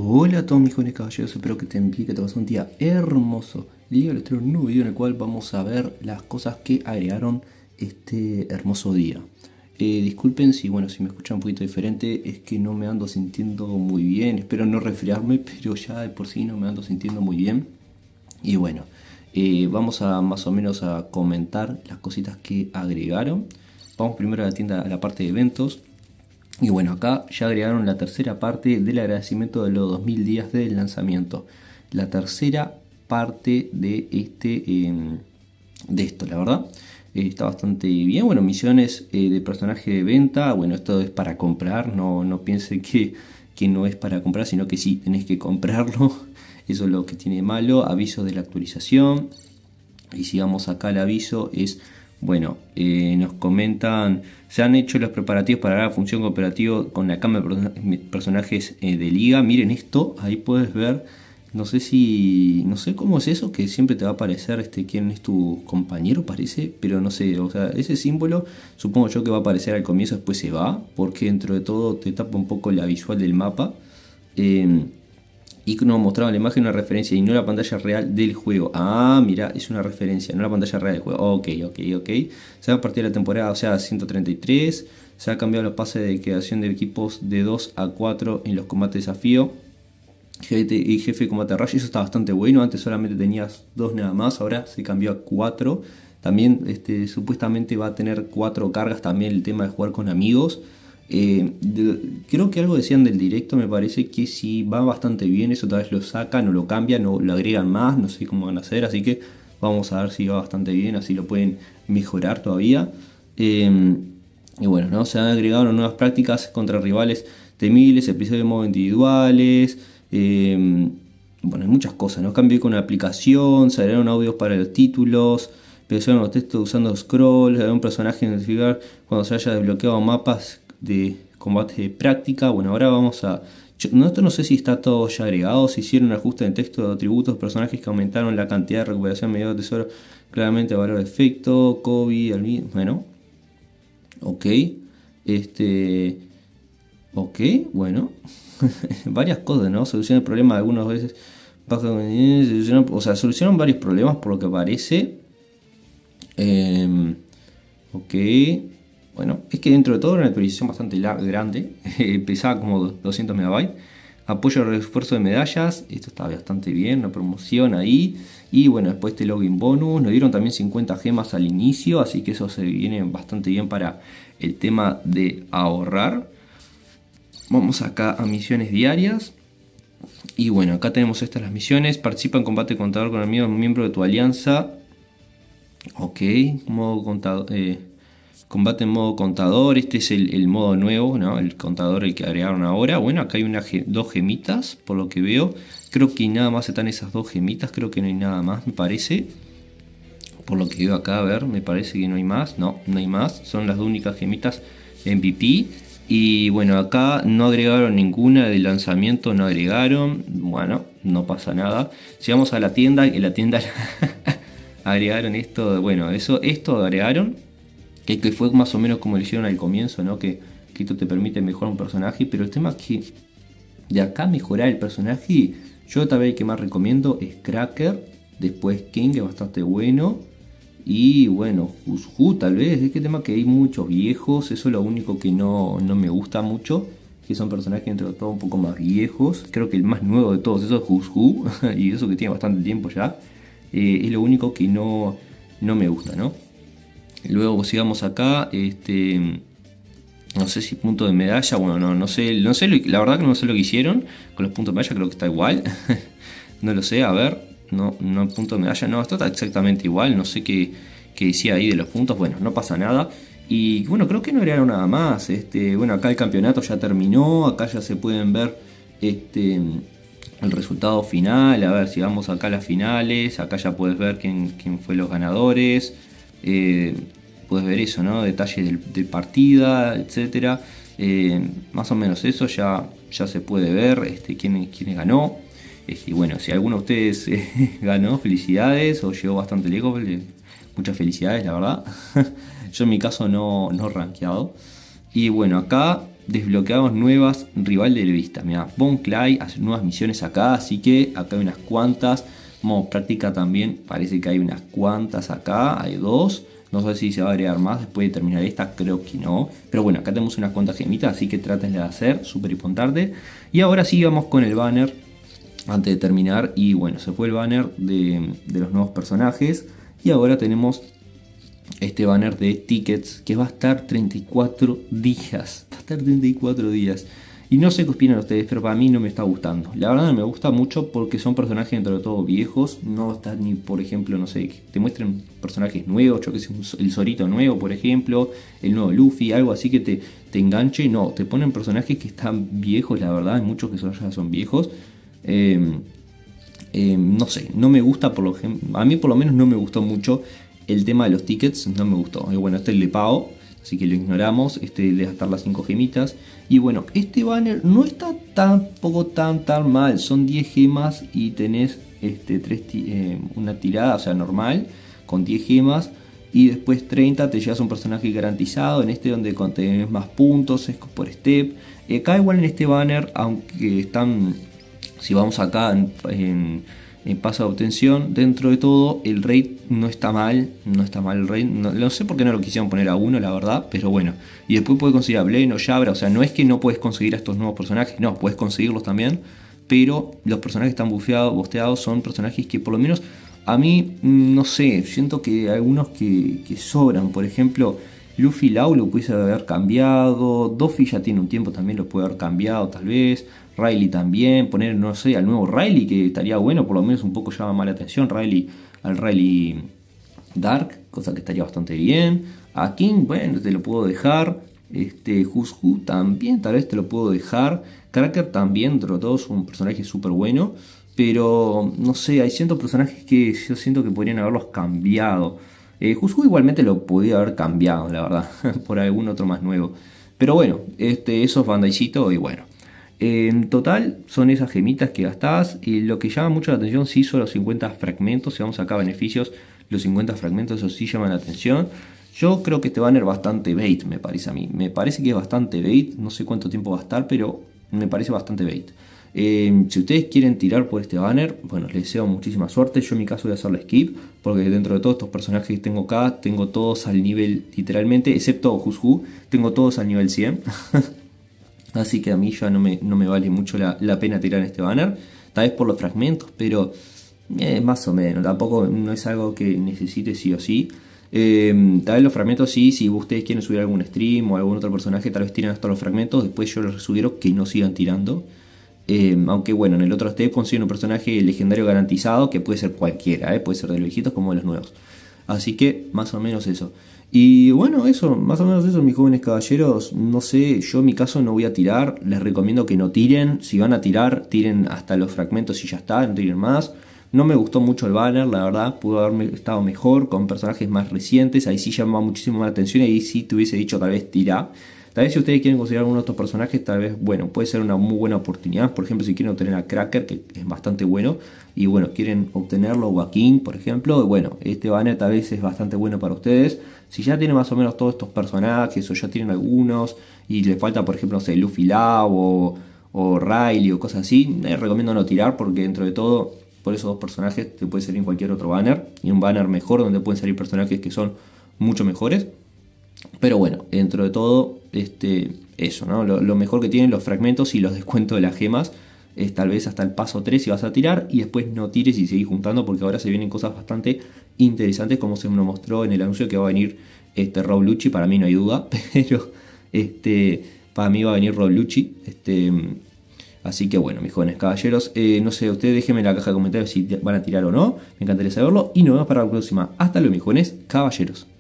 Hola a todos mis jóvenes caballeros, espero que estén bien, que te pasen un día hermoso. El día les traigo un nuevo video en el cual vamos a ver las cosas que agregaron este hermoso día. Disculpen si me escuchan un poquito diferente, es que no me ando sintiendo muy bien, espero no resfriarme, pero ya de por sí no me ando sintiendo muy bien. Y bueno, vamos a más o menos a comentar las cositas que agregaron. Vamos primero a la tienda, a la parte de eventos. Y bueno, acá ya agregaron la tercera parte del agradecimiento de los 2000 días del lanzamiento. La tercera parte de esto, la verdad. Está bastante bien. Bueno, misiones de personaje de venta. Bueno, esto es para comprar. No piense que no es para comprar, sino que sí, tenés que comprarlo. Eso es lo que tiene de malo. Aviso de la actualización. Y si vamos acá al aviso es... Bueno, nos comentan, se han hecho los preparativos para la función cooperativa con la cama de personajes de liga. Miren esto, ahí puedes ver, no sé cómo es eso, que siempre te va a aparecer quién es tu compañero, parece, pero no sé, o sea, ese símbolo supongo yo que va a aparecer al comienzo, después se va, porque dentro de todo te tapa un poco la visual del mapa. Y nos mostraban la imagen una referencia y no la pantalla real del juego. Ah, mira, es una referencia, no la pantalla real del juego. Ok. Se va a partir de la temporada, o sea, 133. Se ha cambiado los pases de creación de equipos de 2 a 4 en los combates desafío. Y jefe de combate rush, eso está bastante bueno. Antes solamente tenías 2 nada más, ahora se cambió a 4. También supuestamente va a tener 4 cargas también el tema de jugar con amigos. Creo que algo decían del directo, me parece que si va bastante bien, eso tal vez lo sacan o lo cambian o lo agregan más, no sé cómo van a hacer, así que vamos a ver si va bastante bien, así lo pueden mejorar todavía. Y bueno, ¿no? Se han agregado nuevas prácticas contra rivales temibles, episodios de modo individuales, bueno, hay muchas cosas, ¿no? Cambió con la aplicación, se agregaron audios para los títulos, empezaron los textos usando scroll, un personaje identificar cuando se haya desbloqueado mapas de combate de práctica. Bueno, ahora vamos a... Esto no sé si está todo ya agregado, si hicieron un ajuste en texto de atributos, personajes que aumentaron la cantidad de recuperación mediante de tesoro, claramente valor de efecto, COVID, bueno, ok, ok, bueno, varias cosas, ¿no? Soluciona el problema algunas veces, o sea, solucionan varios problemas por lo que parece. Ok. Bueno, es que dentro de todo era una actualización bastante grande, pesaba como 200 MB. Apoyo al refuerzo de medallas, esto está bastante bien, una promoción ahí. Y bueno, después login bonus, nos dieron también 50 gemas al inicio, así que eso se viene bastante bien para el tema de ahorrar. Vamos acá a misiones diarias. Y bueno, acá tenemos estas las misiones. Participa en combate contador con amigos miembro de tu alianza. Ok, modo contador... Combate en modo contador, este es el modo nuevo, ¿no? El contador, el que agregaron ahora. Bueno, acá hay dos gemitas, por lo que veo. Creo que nada más están esas 2 gemitas, creo que no hay nada más, me parece. Por lo que veo acá, a ver, me parece que no hay más. No hay más, son las 2 únicas gemitas MVP. Y bueno, acá no agregaron ninguna de lanzamiento, no agregaron. Bueno, no pasa nada. Si vamos a la tienda, en la tienda agregaron esto, bueno, esto agregaron. Que fue más o menos como lo hicieron al comienzo, ¿no? Que esto te permite mejorar un personaje. Pero el tema es que de acá mejorar el personaje, yo tal vez el que más recomiendo es Cracker. Después King, que es bastante bueno. Y bueno, Hushu tal vez. Es que el tema que hay muchos viejos. Eso es lo único que no me gusta mucho. Que son personajes dentro de todo un poco más viejos. Creo que el más nuevo de todos esos es Hushu. Y eso que tiene bastante tiempo ya. Es lo único que no me gusta, ¿no? Luego sigamos acá, no sé si punto de medalla, bueno, no sé, la verdad que no sé lo que hicieron con los puntos de medalla, creo que está igual, no lo sé, a ver, no punto de medalla, no, esto está exactamente igual, no sé qué decía ahí de los puntos, bueno, no pasa nada. Y bueno, creo que no agregaron nada más, bueno, acá el campeonato ya terminó, acá ya se pueden ver el resultado final, a ver si vamos acá a las finales, acá ya puedes ver quién fue los ganadores. Puedes ver eso, ¿no? Detalles de partida, etcétera. Más o menos eso ya se puede ver quién ganó. Y bueno, si alguno de ustedes ganó, felicidades, o llegó bastante lejos, muchas felicidades, la verdad. Yo en mi caso no rankeado. Y bueno, acá desbloqueamos nuevas rival de vista. Mira, Von Clay hace nuevas misiones acá, así que acá hay unas cuantas. Modo práctica también, parece que hay unas cuantas acá, hay 2. No sé si se va a agregar más después de terminar esta, creo que no. Pero bueno, acá tenemos unas cuantas gemitas, así que traten de hacer, súper importante. Y ahora sí vamos con el banner, antes de terminar. Y bueno, se fue el banner de los nuevos personajes. Y ahora tenemos este banner de tickets que va a estar 34 días. Va a estar 34 días. Y no sé qué opinan ustedes, pero para mí no me está gustando. La verdad no me gusta mucho porque son personajes dentro de todo viejos. No está ni, por ejemplo, no sé, que te muestren personajes nuevos. Yo que sé, el Zorito nuevo, por ejemplo. El nuevo Luffy, algo así que te enganche. No, te ponen personajes que están viejos, la verdad. Hay muchos que ya son viejos. No sé, no me gusta, a mí por lo menos no me gustó mucho el tema de los tickets, no me gustó. Y bueno, este es el de pago, así que lo ignoramos. Este le va a estar las 5 gemitas. Y bueno, este banner no está tampoco tan mal. Son 10 gemas y tenés una tirada, o sea, normal, con 10 gemas. Y después 30 te llevas un personaje garantizado. En este donde tenés más puntos, es por step. Acá igual en este banner, aunque están... Si vamos acá en paso de obtención, dentro de todo el rate no está mal. No está mal el rate. No sé por qué no lo quisieron poner a 1, la verdad. Pero bueno. Y después puedes conseguir a Blaine o Jabra. O sea, no es que no puedes conseguir a estos nuevos personajes. No, puedes conseguirlos también. Pero los personajes que están busteados son personajes que por lo menos a mí, no sé, siento que hay algunos que sobran. Por ejemplo, Luffy Law lo pudiese haber cambiado. Doffy ya tiene un tiempo, también lo puede haber cambiado tal vez. Riley también, poner, no sé, al nuevo Riley, que estaría bueno, por lo menos un poco llama más la atención. Al Riley Dark, cosa que estaría bastante bien. A King, bueno, te lo puedo dejar. Who's Who también, tal vez te lo puedo dejar. Cracker también, entre todos, es un personaje súper bueno. Pero, no sé, hay ciertos personajes que yo siento que podrían haberlos cambiado. Who's Who igualmente lo podría haber cambiado, la verdad, por algún otro más nuevo. Pero bueno, eso es Bandaicito y bueno. En total son esas gemitas que gastás. Y lo que llama mucho la atención sí son los 50 fragmentos. Si vamos acá a beneficios, los 50 fragmentos, eso sí llaman la atención. Yo creo que este banner es bastante bait, me parece a mí. Me parece que es bastante bait. No sé cuánto tiempo va a estar, pero me parece bastante bait. Si ustedes quieren tirar por este banner, bueno, les deseo muchísima suerte. Yo en mi caso voy a hacerle skip, porque dentro de todos estos personajes que tengo acá, tengo todos al nivel, literalmente, excepto Who's Who, tengo todos al nivel 100. Así que a mí ya no me vale mucho la pena tirar en este banner. Tal vez por los fragmentos, pero más o menos. Tampoco no es algo que necesite sí o sí. Tal vez los fragmentos sí, si ustedes quieren subir algún stream o algún otro personaje, tal vez tiren hasta los fragmentos. Después yo les sugiero que no sigan tirando. Aunque bueno, en el otro step consiguen un personaje legendario garantizado, que puede ser cualquiera, puede ser de los viejitos como de los nuevos. Así que más o menos eso. Y bueno, eso, más o menos eso, mis jóvenes caballeros. No sé, yo en mi caso no voy a tirar. Les recomiendo que no tiren. Si van a tirar, tiren hasta los fragmentos y ya está, no tiren más. No me gustó mucho el banner, la verdad. Pudo haber estado mejor con personajes más recientes. Ahí sí llama muchísimo más la atención. Ahí sí te hubiese dicho tal vez tira. Tal vez si ustedes quieren conseguir alguno de estos personajes, tal vez, bueno, puede ser una muy buena oportunidad. Por ejemplo, si quieren obtener a Cracker, que es bastante bueno, y bueno, quieren obtenerlo, o a King, por ejemplo, y bueno, este banner tal vez es bastante bueno para ustedes. Si ya tienen más o menos todos estos personajes, o ya tienen algunos, y les falta, por ejemplo, no sé, Luffy Law, o Riley, o cosas así, les recomiendo no tirar, porque dentro de todo, por esos dos personajes, te puede salir cualquier otro banner, y un banner mejor, donde pueden salir personajes que son mucho mejores. Pero bueno, dentro de todo, eso, ¿no? Lo mejor que tienen los fragmentos y los descuentos de las gemas es tal vez hasta el paso 3 si vas a tirar, y después no tires y seguís juntando, porque ahora se vienen cosas bastante interesantes, como se nos mostró en el anuncio que va a venir Rob Lucci. Para mí no hay duda, pero para mí va a venir Rob Lucci. Así que bueno, mis jóvenes caballeros, no sé, ustedes déjenme en la caja de comentarios si van a tirar o no, me encantaría saberlo, y nos vemos para la próxima. Hasta luego, mis jóvenes caballeros.